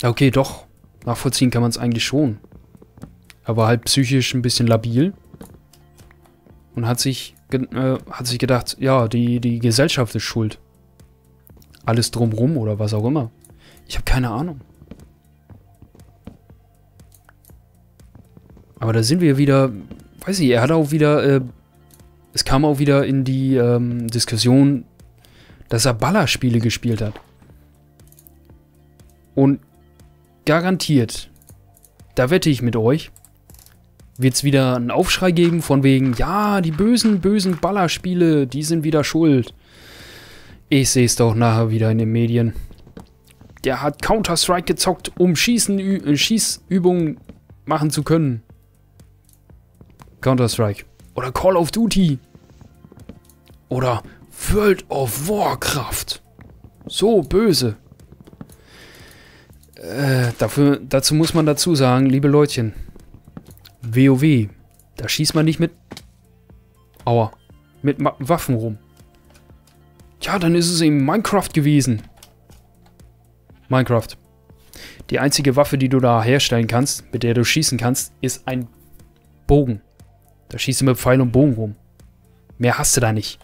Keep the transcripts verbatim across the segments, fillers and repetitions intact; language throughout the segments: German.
Okay, doch. Nachvollziehen kann man es eigentlich schon. Er war halt psychisch ein bisschen labil. Und hat sich, äh, hat sich gedacht, ja, die, die Gesellschaft ist schuld. Alles drumrum oder was auch immer. Ich habe keine Ahnung. Aber da sind wir wieder, weiß ich, er hat auch wieder, äh, es kam auch wieder in die ähm, Diskussion, dass er Ballerspiele gespielt hat. Und garantiert, da wette ich mit euch, wird es wieder einen Aufschrei geben von wegen, ja, die bösen, bösen Ballerspiele, die sind wieder schuld. Ich sehe es doch nachher wieder in den Medien. Der hat Counter-Strike gezockt, um Schießen, äh, Schießübungen machen zu können. Counter-Strike. Oder Call of Duty. Oder World of Warcraft. So böse. Äh, dafür, dazu muss man dazu sagen, liebe Leutchen, WoW, da schießt man nicht mit, aua, mit Ma Waffen rum. Ja, dann ist es eben Minecraft gewesen. Minecraft. Die einzige Waffe, die du da herstellen kannst, mit der du schießen kannst, ist ein Bogen. Da schießt du mit Pfeil und Bogen rum. Mehr hast du da nicht.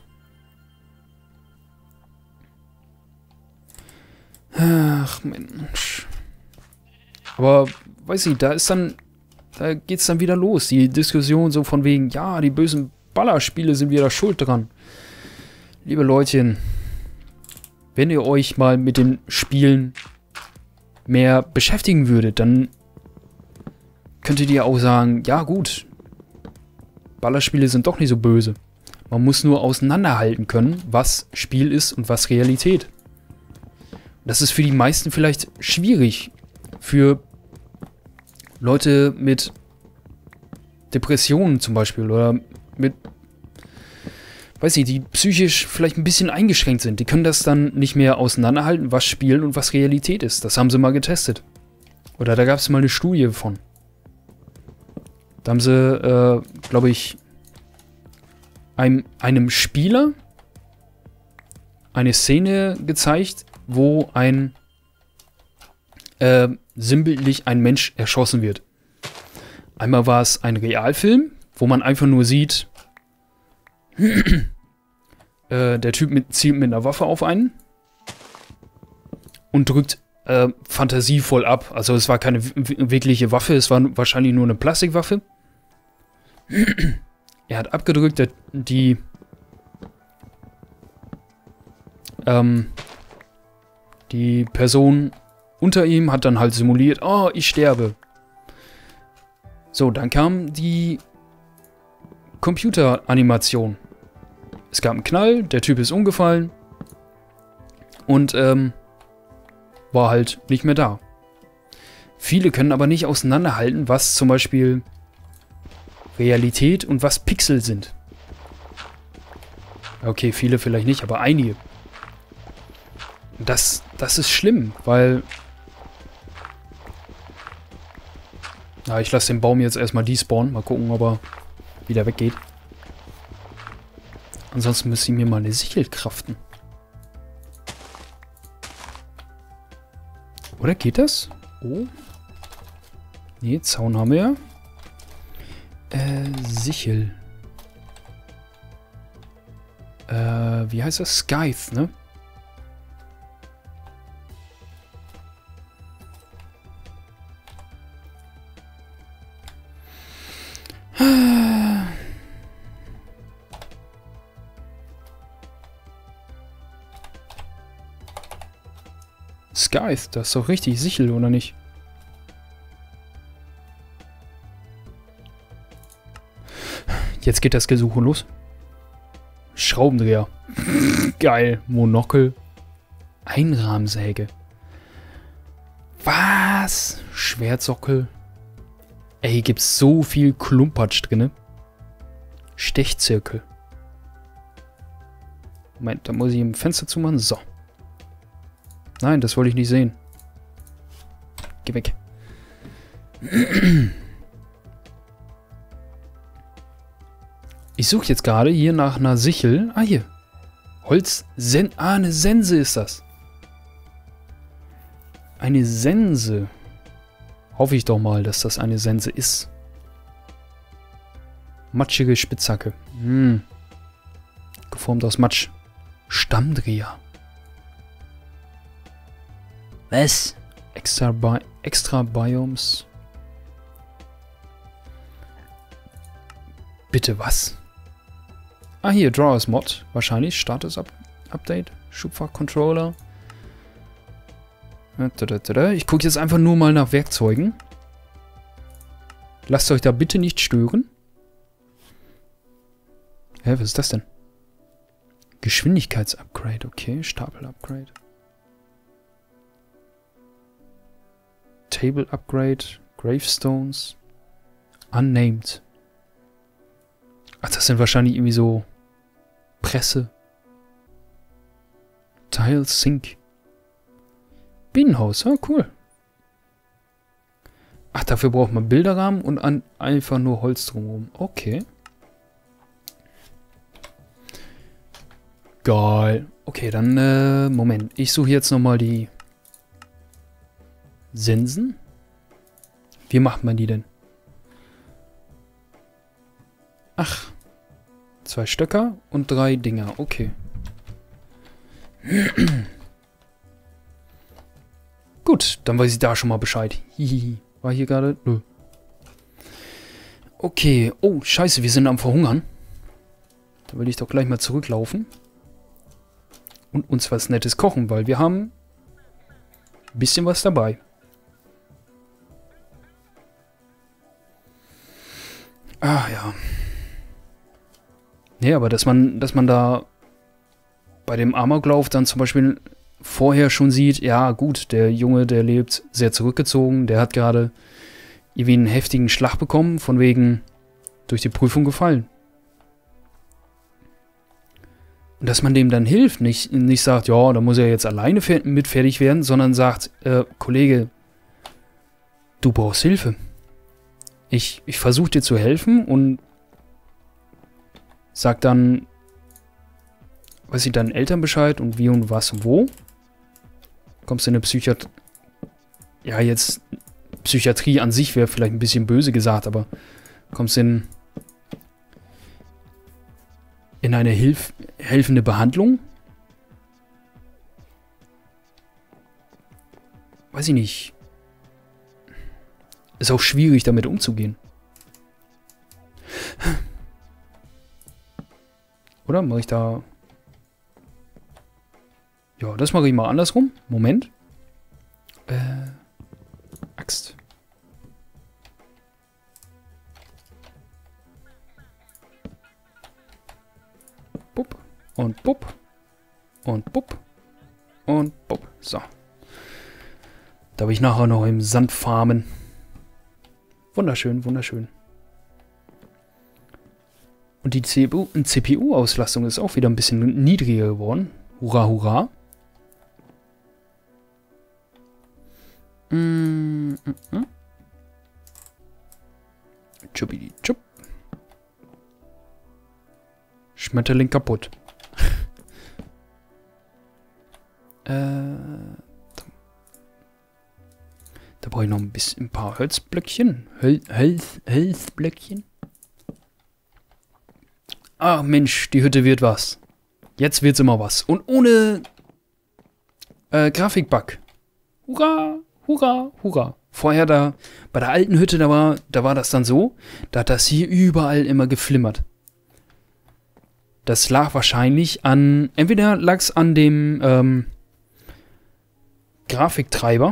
Ach, Mensch. Aber, weiß ich, da ist dann, da geht's dann wieder los. Die Diskussion so von wegen, ja, die bösen Ballerspiele sind wieder schuld dran. Liebe Leutchen, wenn ihr euch mal mit den Spielen mehr beschäftigen würdet, dann könntet ihr auch sagen, ja gut, Ballerspiele sind doch nicht so böse. Man muss nur auseinanderhalten können, was Spiel ist und was Realität. Das ist für die meisten vielleicht schwierig. Für Leute mit Depressionen zum Beispiel oder mit, weiß ich, die psychisch vielleicht ein bisschen eingeschränkt sind. Die können das dann nicht mehr auseinanderhalten, was Spiel und was Realität ist. Das haben sie mal getestet. Oder da gab es mal eine Studie von. Da haben sie, äh, glaube ich, einem, einem Spieler eine Szene gezeigt, wo ein äh, sinnbildlich ein Mensch erschossen wird. Einmal war es ein Realfilm, wo man einfach nur sieht, äh, der Typ mit, zielt mit einer Waffe auf einen und drückt äh, fantasievoll ab. Also es war keine wirkliche Waffe, es war wahrscheinlich nur eine Plastikwaffe. Er hat abgedrückt, der, die ähm, die Person unter ihm hat dann halt simuliert, oh, ich sterbe. So, dann kam die Computeranimation. Es gab einen Knall, der Typ ist umgefallen und ähm, war halt nicht mehr da. Viele können aber nicht auseinanderhalten, was zum Beispiel Realität und was Pixel sind. Okay, viele vielleicht nicht, aber einige. Das, das ist schlimm, weil... Ja, ich lasse den Baum jetzt erstmal despawnen. Mal gucken, ob er wieder weggeht. Ansonsten müsste ich mir mal eine Sichel craften. Oder geht das? Oh. Nee, Zaun haben wir ja. Äh, Sichel. Äh, wie heißt das? Scythe, ne? Scythe, das ist doch richtig Sichel, oder nicht? Jetzt geht das Gesuche los. Schraubendreher. Geil. Monokel. Einrahmsäge. Was? Schwertsockel. Ey, gibt's so viel Klumpatsch drinne. Stechzirkel. Moment, da muss ich ein Fenster zumachen. So. Nein, das wollte ich nicht sehen. Geh weg. Ich suche jetzt gerade hier nach einer Sichel. Ah, hier. Holz. Sen ah, eine Sense ist das. Eine Sense. Hoffe ich doch mal, dass das eine Sense ist. Matschige Spitzhacke. Hm. Geformt aus Matsch. Stammdreher. Was? Extra, Bi extra Biomes. Bitte was? Ah, hier, Drawers Mod. Wahrscheinlich. Status -Up Update. Schubfach-Controller. Ich gucke jetzt einfach nur mal nach Werkzeugen. Lasst euch da bitte nicht stören. Hä, was ist das denn? Geschwindigkeitsupgrade, okay. Stapel-Upgrade. Table-Upgrade. Gravestones. Unnamed. Ach, das sind wahrscheinlich irgendwie so Presse. Tile Sink. Bienenhaus, ah, cool. Ach, dafür braucht man Bilderrahmen und an einfach nur Holz drumherum. Okay. Geil. Okay, dann, äh, Moment. Ich suche jetzt nochmal die Sensen. Wie macht man die denn? Ach. Zwei Stöcker und drei Dinger. Okay. Gut, dann weiß ich da schon mal Bescheid. Hihihi. War hier gerade? Nö. Okay. Oh, scheiße, wir sind am Verhungern. Da will ich doch gleich mal zurücklaufen. Und uns was Nettes kochen, weil wir haben ein bisschen was dabei. Ah, ja. Nee, aber dass man, dass man da bei dem Amoklauf dann zum Beispiel vorher schon sieht, ja gut, der Junge, der lebt sehr zurückgezogen, der hat gerade irgendwie einen heftigen Schlag bekommen, von wegen durch die Prüfung gefallen. Und dass man dem dann hilft, nicht, nicht sagt, ja, da muss er jetzt alleine mit fertig werden, sondern sagt, äh, Kollege, du brauchst Hilfe. Ich, ich versuche dir zu helfen und sag dann, weiß ich, deinen Eltern Bescheid und wie und was und wo. Kommst du in eine Psychiatrie, ja jetzt, Psychiatrie an sich wäre vielleicht ein bisschen böse gesagt, aber kommst in in eine Hilf helfende Behandlung? Weiß ich nicht. Ist auch schwierig, damit umzugehen. Oder mache ich da... Ja, das mache ich mal andersrum. Moment. Äh, Axt. Bupp. Und bupp. Und bupp. Und bupp. So. Da will ich nachher noch im Sand farmen. Wunderschön, wunderschön. Und die C P U-Auslastung ist auch wieder ein bisschen niedriger geworden. Hurra, hurra. Mm, mm, mm. Tschubidi, tschub. Schmetterling kaputt. äh, da, da brauche ich noch ein bisschen ein paar Holzblöckchen. Hol, Holz, Holzblöckchen. Ach Mensch, die Hütte wird was. Jetzt wird's immer was. Und ohne äh, Grafikbug. Hurra, hurra, hurra. Vorher da, bei der alten Hütte, da war, da war das dann so, da hat das hier überall immer geflimmert. Das lag wahrscheinlich an, entweder lag es an dem ähm, Grafiktreiber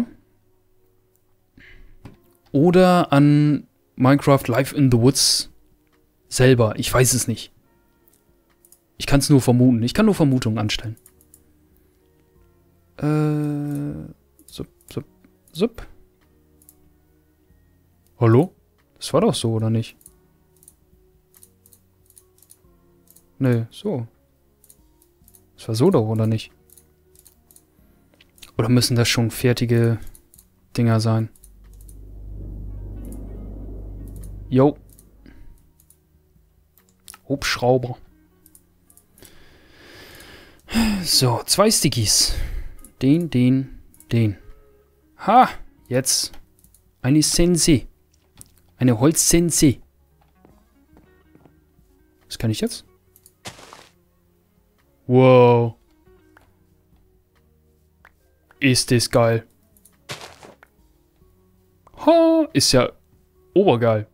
oder an Minecraft Live in the Woods selber. Ich weiß es nicht. Ich kann es nur vermuten. Ich kann nur Vermutungen anstellen. Äh, sup, sup, sup. Hallo? Das war doch so, oder nicht? Nee, so. Das war so doch, oder nicht? Oder müssen das schon fertige Dinger sein? Jo. Hubschrauber. So, zwei Stickies. Den, den, den. Ha, jetzt. Eine Sense. Eine Holzsense. Was kann ich jetzt? Wow. Ist das geil. Ha, ist ja obergeil.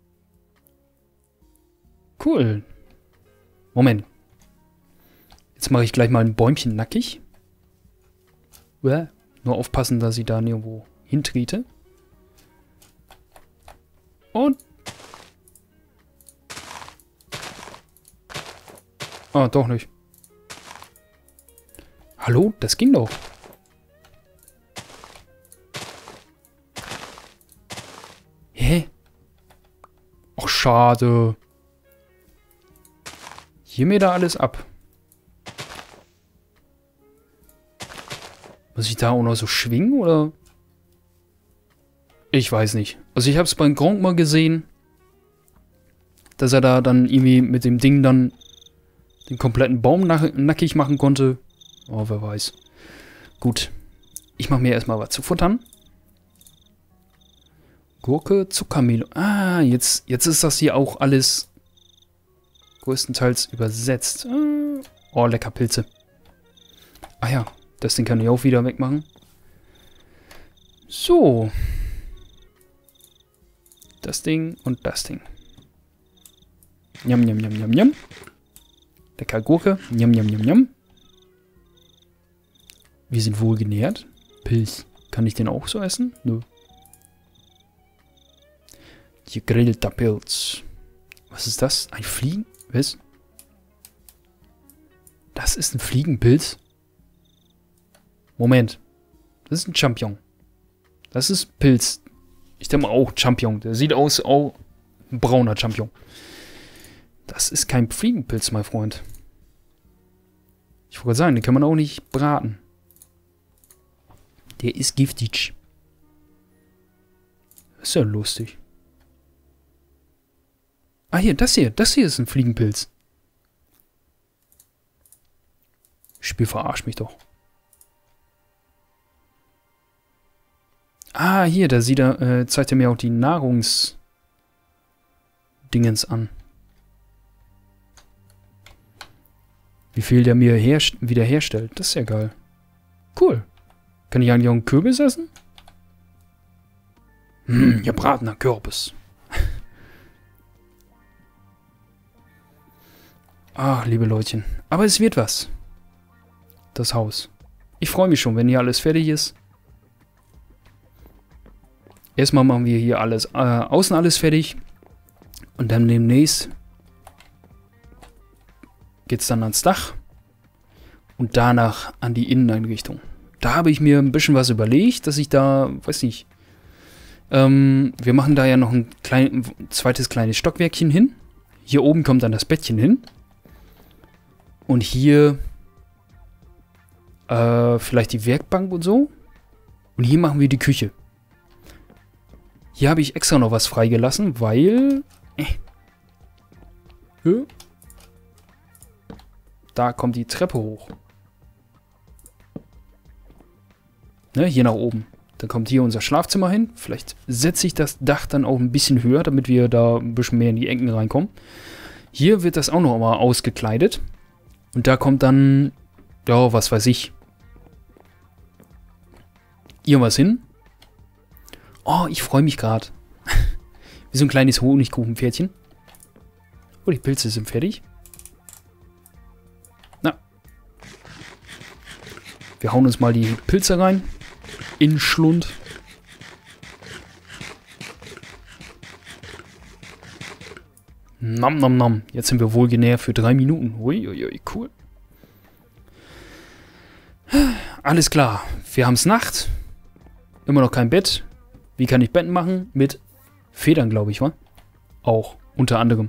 Cool. Moment. Jetzt mache ich gleich mal ein Bäumchen nackig. Uah. Nur aufpassen, dass ich da nirgendwo hintrete. Und... Ah, doch nicht. Hallo? Das ging doch. Hä? Ach, schade. Hier mir da alles ab. Muss ich da auch noch so schwingen, oder? Ich weiß nicht. Also ich habe es beim Gronk mal gesehen, dass er da dann irgendwie mit dem Ding dann den kompletten Baum nackig machen konnte. Oh, wer weiß. Gut. Ich mache mir erstmal was zu futtern. Gurke, Zuckermelone. Ah, jetzt, jetzt ist das hier auch alles größtenteils übersetzt. Oh, lecker Pilze. Ah ja, das Ding kann ich auch wieder wegmachen. So. Das Ding und das Ding. Njam, njam, njam, njam, njam. Lecker Gurke. Njam, njam, njam, njam. Wir sind wohl genährt. Pilz. Kann ich den auch so essen? Nö. Gegrillter Pilz. Was ist das? Ein Fliegen? Was? Das ist ein Fliegenpilz? Moment. Das ist ein Champignon. Das ist Pilz. Ich denke mal auch Champignon. Der sieht aus, auch ein brauner Champignon. Das ist kein Fliegenpilz, mein Freund. Ich wollte sagen, den kann man auch nicht braten. Der ist giftig. Das ist ja lustig. Ah, hier, das hier. Das hier ist ein Fliegenpilz. Spiel verarscht mich doch. Ah, hier, da sieht er, äh, zeigt er mir auch die Nahrungsdingens an. Wie viel der mir wiederherstellt. Das ist ja geil. Cool. Kann ich eigentlich auch einen Kürbis essen? Hm, gebratener Kürbis. Ach, liebe Leutchen. Aber es wird was. Das Haus. Ich freue mich schon, wenn hier alles fertig ist. Erstmal machen wir hier alles, äh, außen alles fertig. Und dann demnächst geht es dann ans Dach. Und danach an die Inneneinrichtung. Da habe ich mir ein bisschen was überlegt, dass ich da, weiß nicht, ähm, wir machen da ja noch ein, klein, ein zweites kleines Stockwerkchen hin. Hier oben kommt dann das Bettchen hin. Und hier äh, vielleicht die Werkbank und so. Und hier machen wir die Küche. Hier habe ich extra noch was freigelassen, weil... Äh, ja, da kommt die Treppe hoch. Ne, hier nach oben. Dann kommt hier unser Schlafzimmer hin. Vielleicht setze ich das Dach dann auch ein bisschen höher, damit wir da ein bisschen mehr in die Ecken reinkommen. Hier wird das auch noch mal ausgekleidet. Und da kommt dann, ja, was weiß ich, irgendwas hin. Oh, ich freue mich gerade. Wie so ein kleines Honigkuchenpferdchen. Oh, die Pilze sind fertig. Na. Wir hauen uns mal die Pilze rein. In den Schlund. Nam, nam, nam. Jetzt sind wir wohl genährt für drei Minuten. Uiuiui, cool. Alles klar. Wir haben es Nacht. Immer noch kein Bett. Wie kann ich Betten machen? Mit Federn, glaube ich, wa? Auch, unter anderem.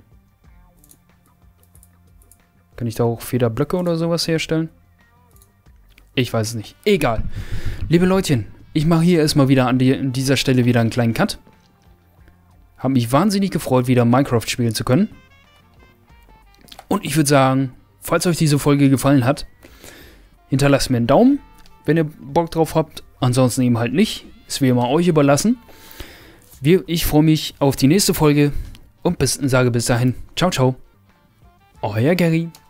Kann ich da auch Federblöcke oder sowas herstellen? Ich weiß es nicht. Egal. Liebe Leutchen, ich mache hier erstmal wieder an, die, an dieser Stelle wieder einen kleinen Cut. Habe mich wahnsinnig gefreut, wieder Minecraft spielen zu können. Und ich würde sagen, falls euch diese Folge gefallen hat, hinterlasst mir einen Daumen, wenn ihr Bock drauf habt. Ansonsten eben halt nicht. ist wie immer euch überlassen. Wir, ich freue mich auf die nächste Folge und bis, sage bis dahin, ciao, ciao, euer Gary.